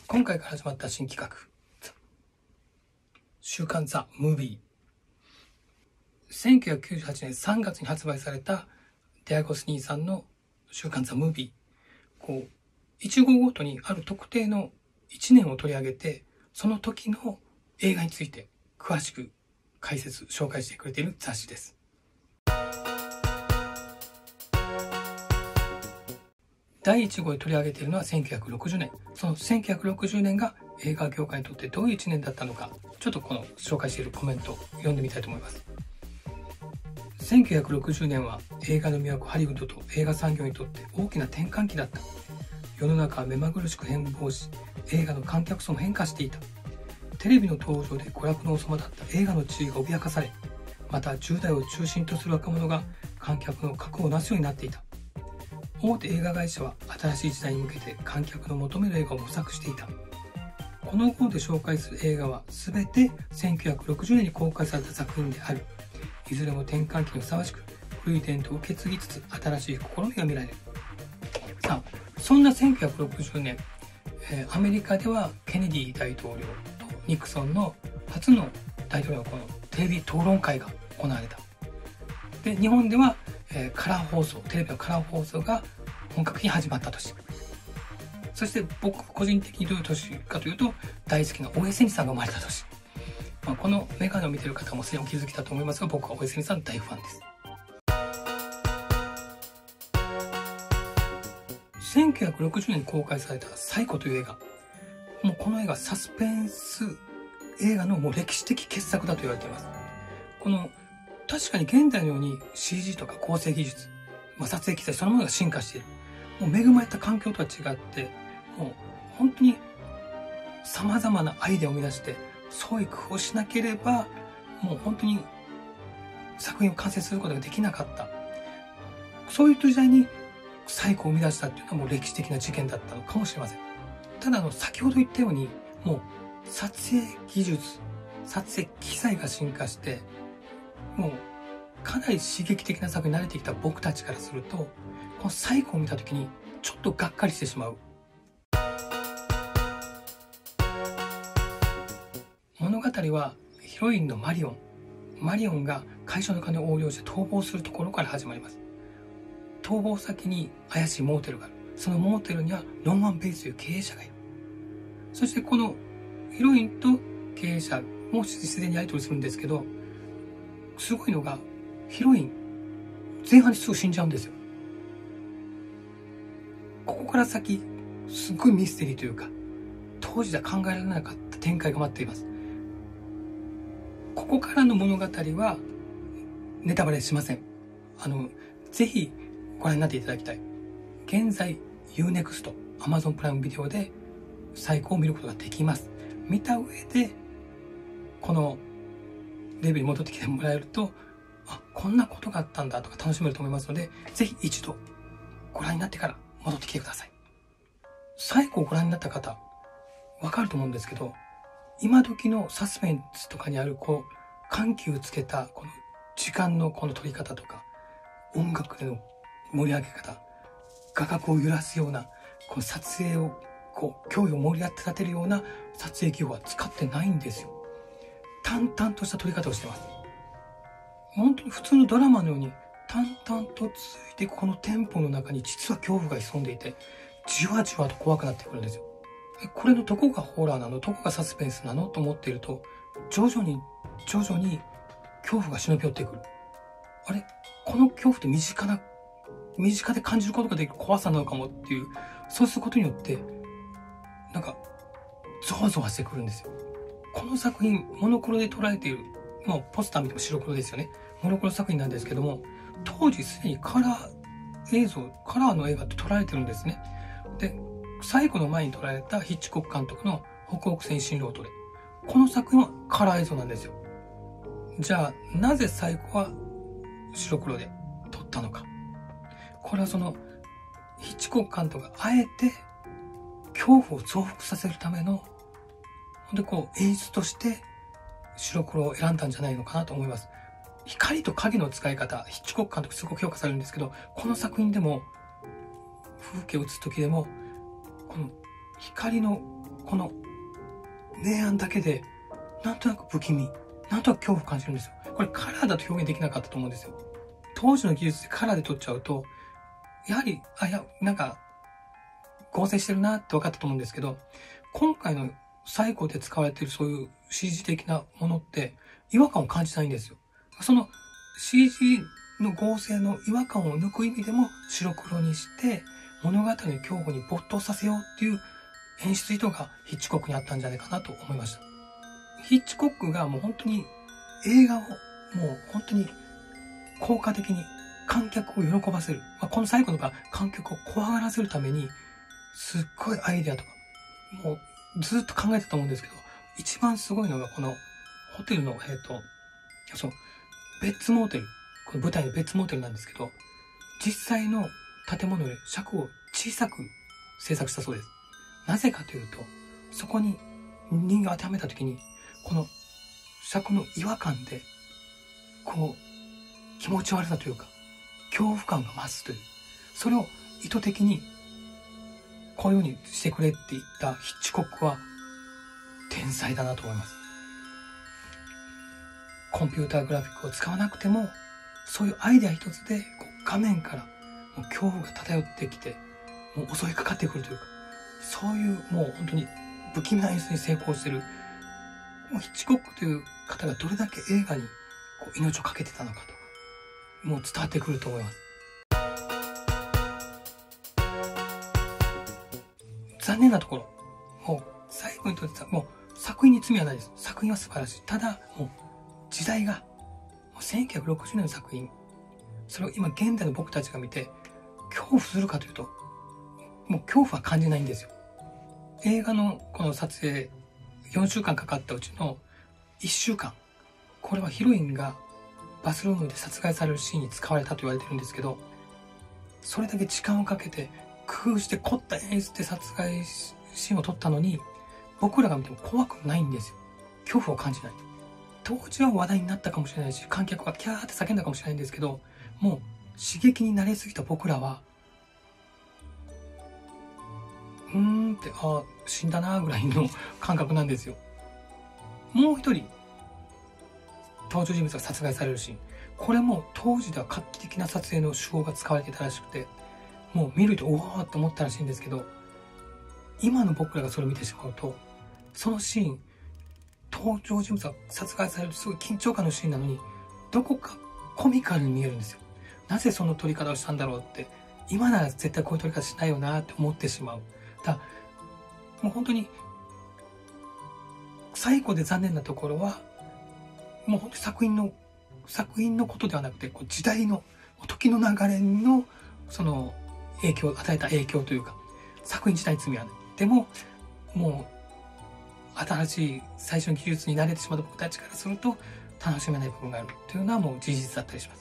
今回から始まった新企画、週刊ザ・ムービー。1998年3月に発売されたデアゴス兄さんの週刊ザ・ムービー。1号ごとにある特定の1年を取り上げて、その時の映画について詳しく解説、紹介してくれている雑誌です。第1号で取り上げているのは1960年。その1960年が映画業界にとってどういう1年だったのか、ちょっとこの紹介しているコメントを読んでみたいと思います。1960年は映画の都ハリウッドと映画産業にとって大きな転換期だった。世の中は目まぐるしく変貌し、映画の観客層も変化していた。テレビの登場で娯楽の王様だった映画の地位が脅かされ、また10代を中心とする若者が観客の核をなすようになっていた。大手映画会社は新しい時代に向けて観客の求める映画を模索していた。この号で紹介する映画は全て1960年に公開された作品である。いずれも転換期にふさわしく、古い伝統を受け継ぎつつ新しい試みが見られる。さあ、そんな1960年、アメリカではケネディ大統領とニクソンの初の大統領のこのテレビ討論会が行われた。で、日本では、カラー放送、テレビのカラー放送が本格的に始まった年。そして僕個人的にどういう年かというと、大好きな大江千里さんが生まれた年。このメガネを見ている方もすでにお気づきだと思いますが、僕は大江千里さんの大ファンです。1960年に公開されたサイコという映画。もうこの映画、サスペンス映画のもう歴史的傑作だと言われています。確かに現代のように CG とか構成技術、撮影機材そのものが進化している。もう恵まれた環境とは違って、もう本当に様々なアイデアを生み出して、創意工夫をしなければ、もう本当に作品を完成することができなかった。そういう時代にサイコを生み出したっていうのはもう歴史的な事件だったのかもしれません。ただ先ほど言ったように、もう撮影技術、撮影機材が進化して、もうかなり刺激的な作品に慣れてきた僕たちからすると、このサイコを見た時にちょっとがっかりしてしまう。物語はヒロインのマリオンが会社の金を横領して逃亡するところから始まります。逃亡先に怪しいモーテルがある。そのモーテルにはノンマン・ベイスという経営者がいる。そしてこのヒロインと経営者も自然にやり取りするんですけど、すごいのがヒロイン前半ですぐ死んじゃうんですよ。ここから先すっごいミステリーというか、当時では考えられなかった展開が待っています。ここからの物語はネタバレしません。ぜひご覧になっていただきたい。現在 Unext、Amazon プライムビデオでサイコを見ることができます。見た上でこのレビューに戻ってきてもらえると、こんなことがあったんだとか楽しめると思いますので、ぜひ一度ご覧になってから戻ってきてください。サイコをご覧になった方、わかると思うんですけど、今時のサスペンスとかにある緩急つけたこの時間のこの撮り方とか、音楽での盛り上げ方、画角を揺らすようなこの撮影を興味を盛り立てるような撮影技法は使ってないんですよ。淡々とした撮り方をしてます。本当に普通のドラマのように淡々と続いていくこのテンポの中に実は恐怖が潜んでいて、じわじわと怖くなってくるんですよ。これのどこがホラーなの、どこがサスペンスなのと思っていると、徐々に恐怖が忍び寄ってくる。あれ、この恐怖って身近で感じることができる怖さなのかもっていう、そうすることによってゾワゾワしてくるんですよ。この作品モノクロで捉えている、もうポスター見ても白黒ですよね。モノクロ作品なんですけども、当時すでにカラーの映画って撮られてるんですね。で、最後の前に撮られたヒッチコック監督の北北線新ロードで、この作品はカラー映像なんですよ。じゃあなぜ最後は白黒で撮ったのか。これはヒッチコック監督があえて恐怖を増幅させるための演出として白黒を選んだんじゃないのかなと思います。光と影の使い方、ヒッチコック監督すごく評価されるんですけど、この作品でも風景を映す時でもこの光のこの明暗だけでなんとなく不気味、なんとなく恐怖を感じるんですよ。これカラーだと表現できなかったと思うんですよ。当時の技術でカラーで撮っちゃうと、やはり、なんか、合成してるなって分かったと思うんですけど、今回の最古で使われているそういう CG 的なものって違和感を感じないんですよ。その CG の合成の違和感を抜く意味でも白黒にして物語の恐怖に没頭させようっていう演出意図がヒッチコックにあったんじゃないかなと思いました。ヒッチコックがもう本当に映画をもう本当に効果的に観客を喜ばせる。この最後とか観客を怖がらせるためにすっごいアイデアとかもうずっと考えてたと思うんですけど、一番すごいのがこのホテルのベッツモーテル、この舞台のベッツモーテルなんですけど、実際の建物より尺を小さく制作したそうです。なぜかというと、そこに人間を当てはめたときに、この尺の違和感で、こう、気持ち悪さというか、恐怖感が増すという、それを意図的に、こういうようにしてくれって言ったヒッチコックは、天才だなと思います。コンピューターグラフィックを使わなくても、そういうアイデア一つで、画面からもう恐怖が漂ってきて、もう襲いかかってくるというか、そういうもう本当に不気味な演出に成功している、もうヒッチコックという方がどれだけ映画に命を懸けてたのかとか、もう伝わってくると思います。残念なところ、もう最後にとってはもう作品に罪はないです。作品は素晴らしい。ただ、もう時代が、もう1960年の作品、それを今現代の僕たちが見て、恐怖するかというと、もう恐怖は感じないんですよ。映画のこの撮影、4週間かかったうちの1週間、これはヒロインがバスルームで殺害されるシーンに使われたと言われてるんですけど、それだけ時間をかけて工夫して凝った演出で殺害シーンを撮ったのに、僕らが見ても怖くないんですよ。恐怖を感じない。当時は話題になったかもしれないし、観客がキャーって叫んだかもしれないんですけど、もう刺激に慣れすぎた僕らは、って死んだなぐらいの感覚なんですよ。もう一人登場人物が殺害されるシーン、これも当時では画期的な撮影の手法が使われていたらしくて、もう見るとおーって思ったらしいんですけど、今の僕らがそれを見てしまうと、そのシーン、登場人物が殺害されるすごい緊張感のシーンなのに、どこかコミカルに見えるんですよ。なぜその撮り方をしたんだろうって、今なら絶対こういう撮り方しないよなって思ってしまう。もう本当に最後で残念なところは、もう本当に作品のことではなくて、時代の時の流れのその与えた影響というか、作品自体に罪はない。でももう新しい最初の技術に慣れてしまった僕たちからすると楽しめない部分があるというのはもう事実だったりします。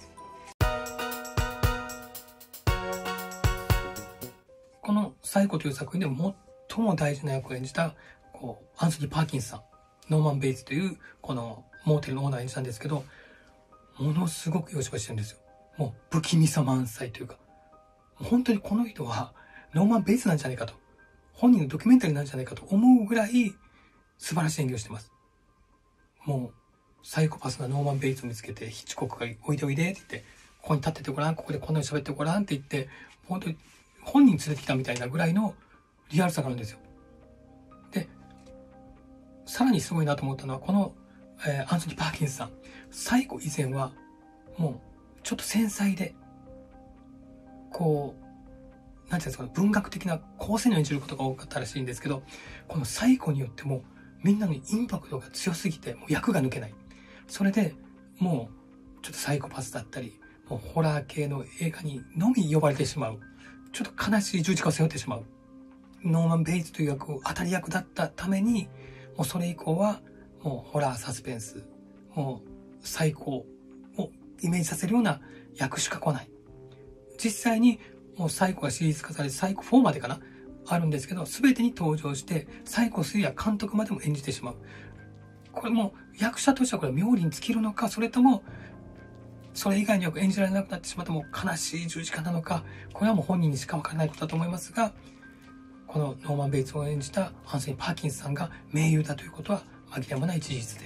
この最後という作品で最も大事な役を演じたアンソニー・パーキンスさん、ノーマン・ベイツというこのモーテルのオーナーを演じたんですけど、ものすごくよしばしてるんですよ。もう不気味さ満載というか、本当にこの人はノーマン・ベイツなんじゃないかと、本人のドキュメンタリーなんじゃないかと思うぐらい素晴らしい演技をしてます。もうサイコパスなノーマン・ベイツを見つけて、ヒッチコックがおいでおいでって言って、ここに立っててごらん、ここでこんなに喋ってごらんって言って、本当に本人連れてきたみたいなぐらいのリアルさがあるんですよ。で、さらにすごいなと思ったのは、この、アンソニー・パーキンスさん、最後以前はもうちょっと繊細で、なんていうんですか、文学的な構成を演じることが多かったらしいんですけど、この最後によってもみんなのインパクトが強すぎて、もう役が抜けない。それでもうちょっとサイコパスだったり、もうホラー系の映画にのみ呼ばれてしまう。ちょっと悲しい十字架を背負ってしまう。ノーマン・ベイツという役を当たり役だったために、もうそれ以降はもうホラーサスペンス、もう最高をイメージさせるような役しか来ない。実際にもうサイコがシリーズ化されて、サイコ4までかなあるんですけど、全てに登場してサイコ3や監督までも演じてしまう。これも役者としてはこれ妙利に尽きるのか、それともそれ以外によく演じられなくなってしまっても悲しい十字架なのか、これはもう本人にしか分からないことだと思いますが、 このノーマン・ベイツを演じたアンソニー・パーキンスさんが名優だということは紛れもない事実です。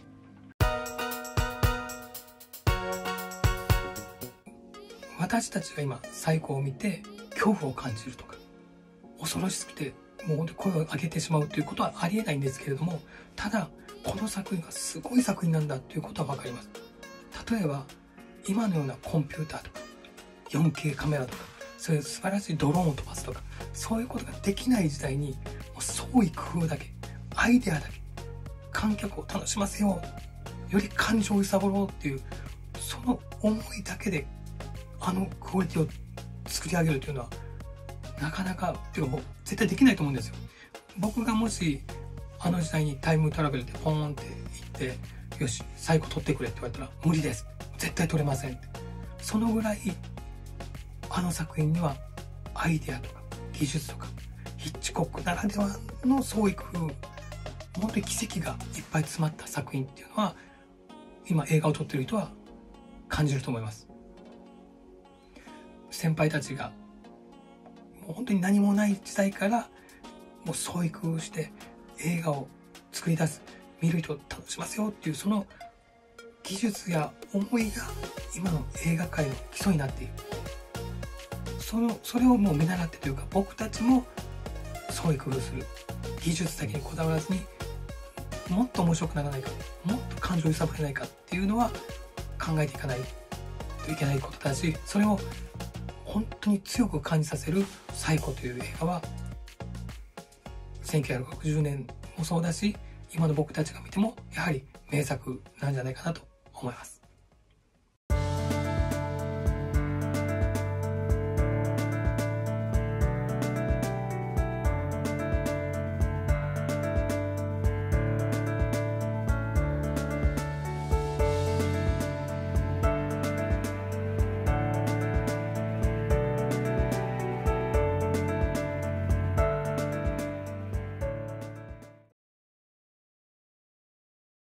私たちが今サイコを見て恐怖を感じるとか恐ろしくてもう本当に声を上げてしまうということはありえないんですけれども、ただこの作品がすごい作品なんだということは分かります。例えば今のようなコンピューターとか 4K カメラとかそういう素晴らしいドローンを飛ばすとかそういうことができない時代に、もう創意工夫だけアイデアだけ観客を楽しませよう、より感情を揺さぶろうっていうその思いだけであのクオリティを作り上げるというのはなかなかっていうかもう絶対できないと思うんですよ。僕がもしあの時代にタイムトラベルでポーンって行ってよしサイコ撮ってくれって言われたら無理です、絶対撮れませんって。そのぐらいあの作品にはアイデアとか技術とかヒッチコックならではの創意工夫、本当に奇跡がいっぱい詰まった作品っていうのは今映画を撮ってる人は感じると思います。先輩たちがもう本当に何もない時代からもう創意工夫して映画を作り出す、見る人を楽しませようっていうその技術や思いが今の映画界の基礎になっている。それをもう見習ってというか、僕たちも創意工夫する、技術だけにこだわらずにもっと面白くならないか、もっと感情を揺さぶれないかっていうのは考えていかないといけないことだし、それを本当に強く感じさせるサイコという映画は1960年もそうだし今の僕たちが見てもやはり名作なんじゃないかなと思います。